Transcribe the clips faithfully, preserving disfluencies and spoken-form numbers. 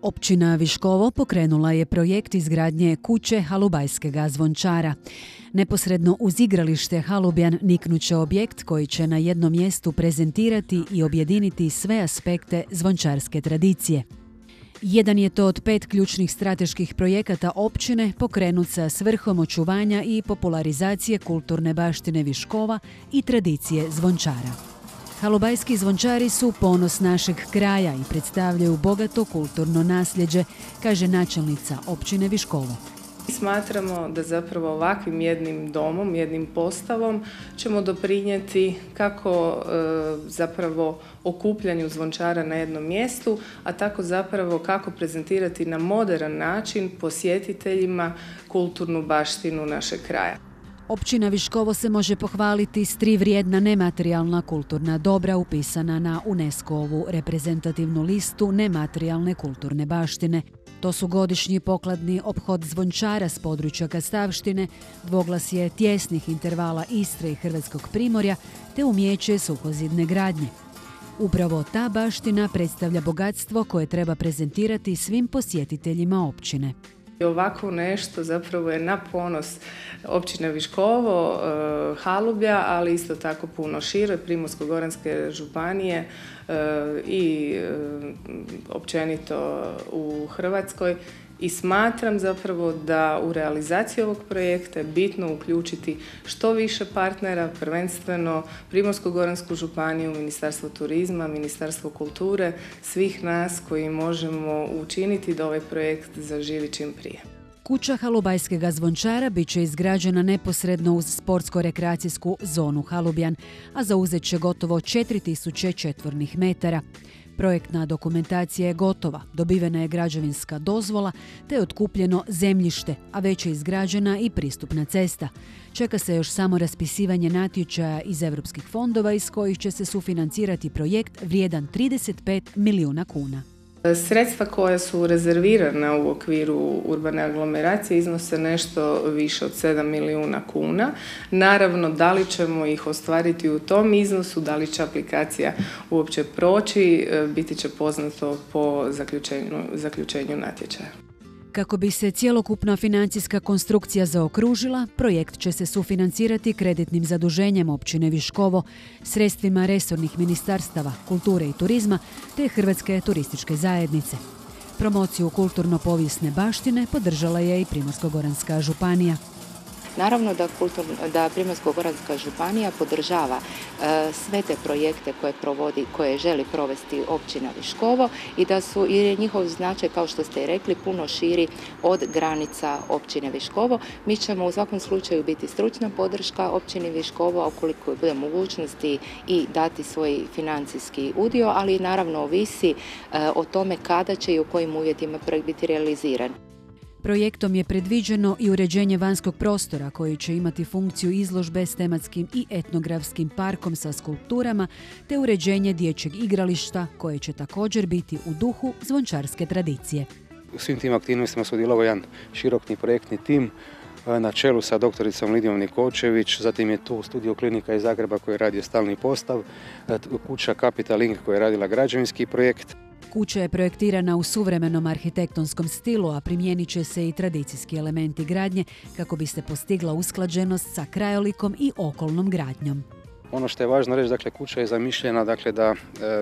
Općina Viškovo pokrenula je projekt izgradnje kuće Halubajskega zvončara. Neposredno uz igralište Halubjan niknuće objekt koji će na jednom mjestu prezentirati i objediniti sve aspekte zvončarske tradicije. Jedan je to od pet ključnih strateških projekata općine pokrenut sa svrhom očuvanja i popularizacije kulturne baštine Viškova i tradicije zvončara. Halubajski zvončari su ponos našeg kraja i predstavljaju bogato kulturno nasljeđe, kaže načelnica općine Viškovo. Smatramo da zapravo ovakvim jednim domom, jednim postavom ćemo doprinijeti kako e, zapravo okupljanju zvončara na jednom mjestu, a tako zapravo kako prezentirati na moderan način posjetiteljima kulturnu baštinu našeg kraja. Općina Viškovo se može pohvaliti s tri vrijedna nematerijalna kulturna dobra upisana na UNESCO-ovu reprezentativnu listu nematerijalne kulturne baštine. To su godišnji pokladni ophod zvončara s područja Kastavštine, dvoglasje tjesnih intervala Istre i Hrvatskog primorja te umijeće suhozidne gradnje. Upravo ta baština predstavlja bogatstvo koje treba prezentirati svim posjetiteljima općine. Ovako nešto zapravo je na ponos općine Viškovo, Halubja, ali isto tako puno šire, Primorsko-goranske županije i općenito u Hrvatskoj. I smatram zapravo da u realizaciji ovog projekta je bitno uključiti što više partnera, prvenstveno Primorsko-goransku županiju, Ministarstvo turizma, Ministarstvo kulture, svih nas koji možemo učiniti da ovaj projekt zaživi čim prije. Kuća Halubajskega zvončara bit će izgrađena neposredno uz sportsko-rekreacijsku zonu Halubjan, a zauzet će gotovo četiri tisuće četvornih metara. Projektna dokumentacija je gotova, dobivena je građevinska dozvola te je otkupljeno zemljište, a već je izgrađena i pristupna cesta. Čeka se još samo raspisivanje natječaja iz europskih fondova iz kojih će se sufinancirati projekt vrijedan trideset pet milijuna kuna. Sredstva koja su rezervirana u okviru urbane aglomeracije iznose nešto više od sedam milijuna kuna. Naravno, da li ćemo ih ostvariti u tom iznosu, da li će aplikacija uopće proći, biti će poznato po zaključenju, zaključenju natječaja. Kako bi se cjelokupna financijska konstrukcija zaokružila, projekt će se sufinancirati kreditnim zaduženjem općine Viškovo, sredstvima resornih ministarstava, kulture i turizma te Hrvatske turističke zajednice. Promociju kulturno-povijesne baštine podržala je i Primorsko-goranska županija. Naravno da, kulturno, da Primorsko-goranska županija podržava e, sve te projekte koje provodi, koje želi provesti općina Viškovo i da su, jer je njihov značaj, kao što ste i rekli, puno širi od granica općine Viškovo. Mi ćemo u svakom slučaju biti stručna podrška općini Viškovo, a ukoliko bude mogućnosti i dati svoj financijski udio, ali naravno ovisi e, o tome kada će i u kojim uvjetima projekt biti realiziran. Projektom je predviđeno i uređenje vanjskog prostora koji će imati funkciju izložbe s tematskim i etnografskim parkom sa skulpturama te uređenje dječjeg igrališta koje će također biti u duhu zvončarske tradicije. U svim tim aktivnostima sudjelovao jedan širokni projektni tim na čelu sa doktoricom Lidijom Nikočević, zatim je tu studio klinika iz Zagreba koji je radio stalni postav, kuća Capital Ink koja je radila građevinski projekt. Kuća je projektirana u suvremenom arhitektonskom stilu, a primijenit će se i tradicijski elementi gradnje kako bi se postigla usklađenost sa krajolikom i okolnom gradnjom. Ono što je važno reći, dakle, kuća je zamišljena dakle, da,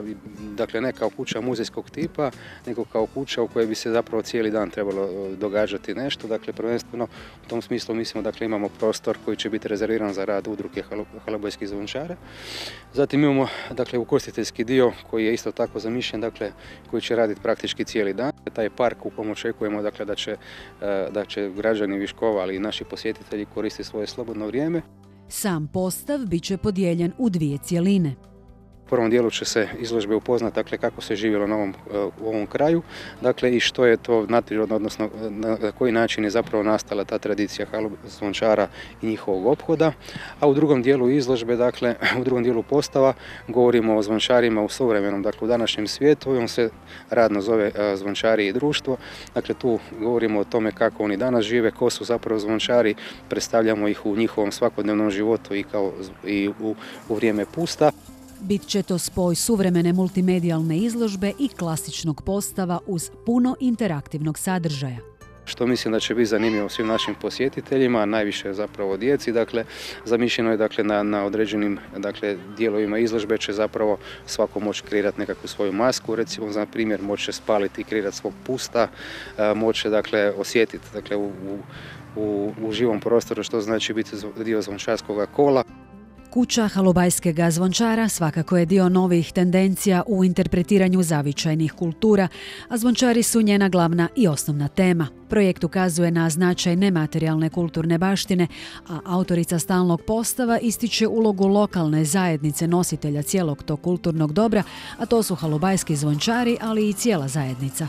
dakle, ne kao kuća muzejskog tipa, nego kao kuća u kojoj bi se zapravo cijeli dan trebalo događati nešto. Dakle, prvenstveno u tom smislu mislimo, dakle, imamo prostor koji će biti rezerviran za rad udruge Halubajskih zvončara. Zatim imamo, dakle, ugostiteljski dio koji je isto tako zamišljen, dakle, koji će raditi praktički cijeli dan. Taj park u kojem očekujemo, dakle, da će, da će građani Viškova, ali i naši posjetitelji koristiti svoje slobodno vrijeme. Sam postav bit će podijeljen u dvije cjeline. U prvom dijelu će se izložbe upoznati, dakle, kako se živjelo na ovom, u ovom kraju, dakle, i što je to nadprirodno, odnosno na koji način je zapravo nastala ta tradicija zvončara i njihovog ophoda. A u drugom dijelu izložbe, dakle, u drugom dijelu postava govorimo o zvončarima u suvremenom, dakle, u današnjem svijetu. On se radno zove Zvončari i društvo. Dakle, tu govorimo o tome kako oni danas žive, ko su zapravo zvončari, predstavljamo ih u njihovom svakodnevnom životu i, kao, i u, u vrijeme pusta. Bit će to spoj suvremene multimedijalne izložbe i klasičnog postava uz puno interaktivnog sadržaja. Što mislim da će biti zanimljivo svim našim posjetiteljima, najviše zapravo djeci. Dakle, zamišljeno je dakle, na, na određenim dakle, dijelovima izložbe će zapravo svako moći kreirati nekakvu svoju masku, recimo za primjer moće spaliti i kreirati svog pusta, moće dakle, osjetiti dakle, u, u, u živom prostoru što znači biti dio zvončarskog kola. Kuća halubajskega zvončara svakako je dio novih tendencija u interpretiranju zavičajnih kultura, a zvončari su njena glavna i osnovna tema. Projekt ukazuje na značaj nematerijalne kulturne baštine, a autorica stalnog postava ističe ulogu lokalne zajednice nositelja cijelog tog kulturnog dobra, a to su halubajski zvončari, ali i cijela zajednica.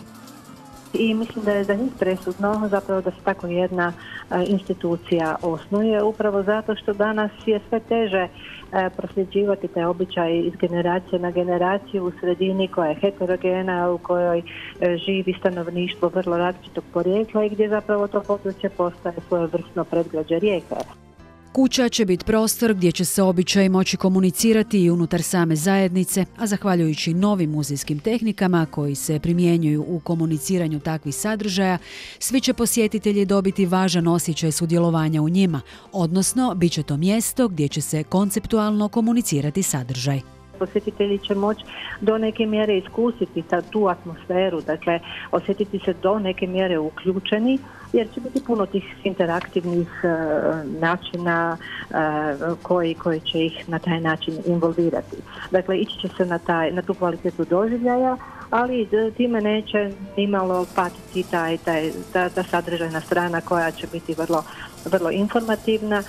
I mislim da je za njih presudno zapravo da se tako jedna institucija osnuje, upravo zato što danas je sve teže prosljeđivati taj običaj iz generacije na generaciju u sredini koja je heterogena, u kojoj živi stanovništvo vrlo različitog porijekla i gdje zapravo to područje postaje svojevrsno predgrađe rijeke. Kuća će biti prostor gdje će se običaji moći komunicirati i unutar same zajednice, a zahvaljujući novim muzejskim tehnikama koji se primjenjuju u komuniciranju takvih sadržaja, svi će posjetitelji dobiti važan osjećaj sudjelovanja u njima, odnosno bit će to mjesto gdje će se konceptualno komunicirati sadržaj. Posjetitelji će moći do neke mjere iskusiti tu atmosferu, dakle osjetiti se do neke mjere uključeni, jer će biti puno tih interaktivnih uh, načina uh, koji, koji će ih na taj način involvirati. Dakle, ići će se na, taj, na tu kvalitetu doživljaja, ali time neće nimalo patiti taj, taj, ta, ta sadržajna strana koja će biti vrlo, vrlo informativna.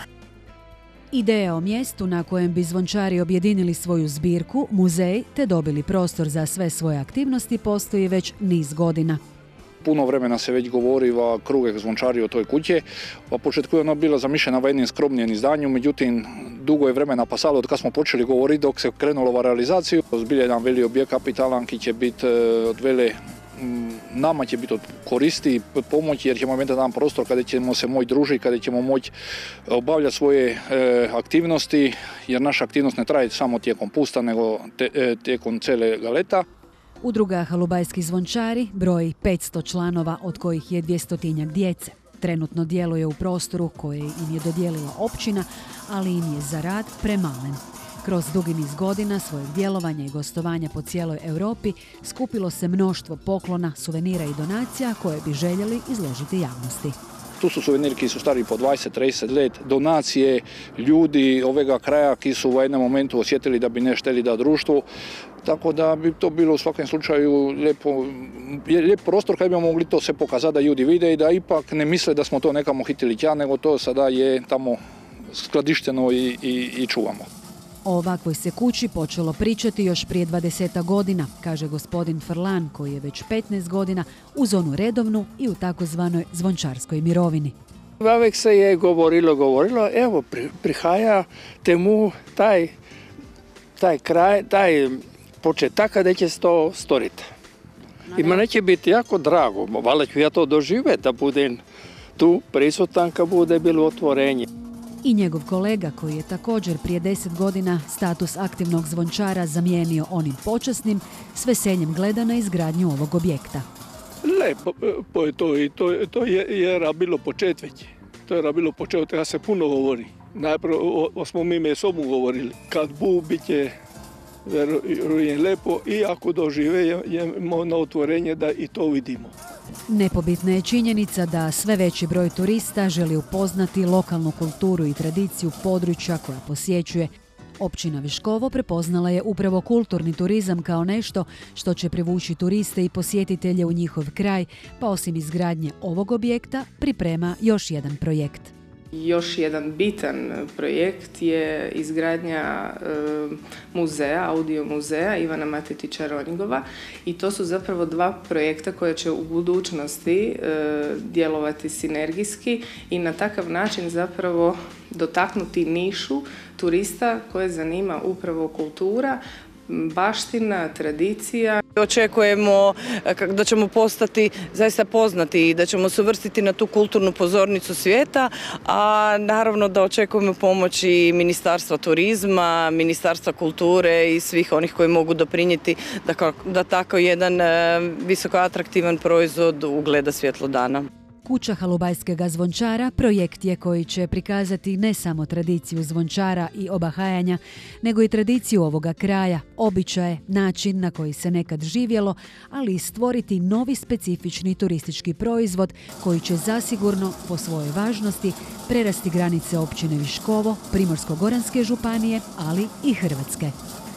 Ideja o mjestu na kojem bi zvončari objedinili svoju zbirku, muzej, te dobili prostor za sve svoje aktivnosti postoji već niz godina. Puno vremena se već govori o kruge zvončari o toj kući. U početku je ona bila zamišljena u jednim skromnijem izdanju, međutim dugo je vremena pasalo od kad smo počeli govoriti dok se krenulo u realizaciju. Zbilja jedan veli objekt kapitalan ki će biti od vele nama će biti od koristi, pomoći jer ćemo imati jedan prostor kada ćemo se moći družiti, kada ćemo moći obavljati svoje e, aktivnosti, jer naša aktivnost ne traje samo tijekom pusta, nego te, e, tijekom cijele leta. Udruga Halubajski zvončari broji petsto članova, od kojih je dvjestotinjak djece. Trenutno djeluje u prostoru koje im je dodijelila općina, ali im je za rad premalen. Kroz dugi niz godina svojeg djelovanja i gostovanja po cijeloj Europi skupilo se mnoštvo poklona, suvenira i donacija koje bi željeli izložiti javnosti. Tu su suveniri ki su stari po dvadeset trideset let, donacije ljudi ovega kraja ki su u jednom momentu osjetili da bi ne šteli da društvu. Tako da bi to bilo u svakom slučaju lijepo, lijep prostor kad bi mogli to sve pokazati da ljudi vide i da ipak ne misle da smo to nekamo hitili tja, nego to sada je tamo skladišteno i, i, i čuvamo. O ovakvoj se kući počelo pričati još prije dvadesetak godina, kaže gospodin Frlan, koji je već petnaest godina uz onu redovnu i u takozvanoj zvončarskoj mirovini. Uvijek se je govorilo, govorilo, evo prihaja temu taj, taj kraj, taj početak kada će se to storiti. I mene će biti jako drago, valjda ću ja to doživjeti da budem tu prisutan kad bude bilo otvorenje. I njegov kolega, koji je također prije deset godina status aktivnog zvončara zamijenio onim počasnim, s veseljem gleda na izgradnju ovog objekta. Lepo po je to i to, to je, je bilo počet već. To je bilo počet, kada se puno govori. Najprije o, o smo mi me sobu govorili. Kad bu, bit će vjerujem lepo i ako dožive na otvorenje da i to vidimo. Nepobitna je činjenica da sve veći broj turista želi upoznati lokalnu kulturu i tradiciju područja koja posjećuje. Općina Viškovo prepoznala je upravo kulturni turizam kao nešto što će privući turiste i posjetitelje u njihov kraj, pa osim izgradnje ovog objekta priprema još jedan projekt. Još jedan bitan projekt je izgradnja e, muzeja, audio muzeja Ivana Matetića Ronjgova i to su zapravo dva projekta koje će u budućnosti e, djelovati sinergijski i na takav način zapravo dotaknuti nišu turista koje zanima upravo kultura, baština, tradicija. Očekujemo da ćemo postati zaista poznati i da ćemo se uvrstiti na tu kulturnu pozornicu svijeta, a naravno da očekujemo pomoć i Ministarstva turizma, Ministarstva kulture i svih onih koji mogu doprinijeti da, da tako jedan visoko atraktivan proizvod ugleda svjetlo dana. Kuća halubajskega zvončara projekt je koji će prikazati ne samo tradiciju zvončara i obahajanja, nego i tradiciju ovoga kraja, običaje, način na koji se nekad živjelo, ali i stvoriti novi specifični turistički proizvod koji će zasigurno po svojoj važnosti prerasti granice općine Viškovo, Primorsko-goranske županije, ali i Hrvatske.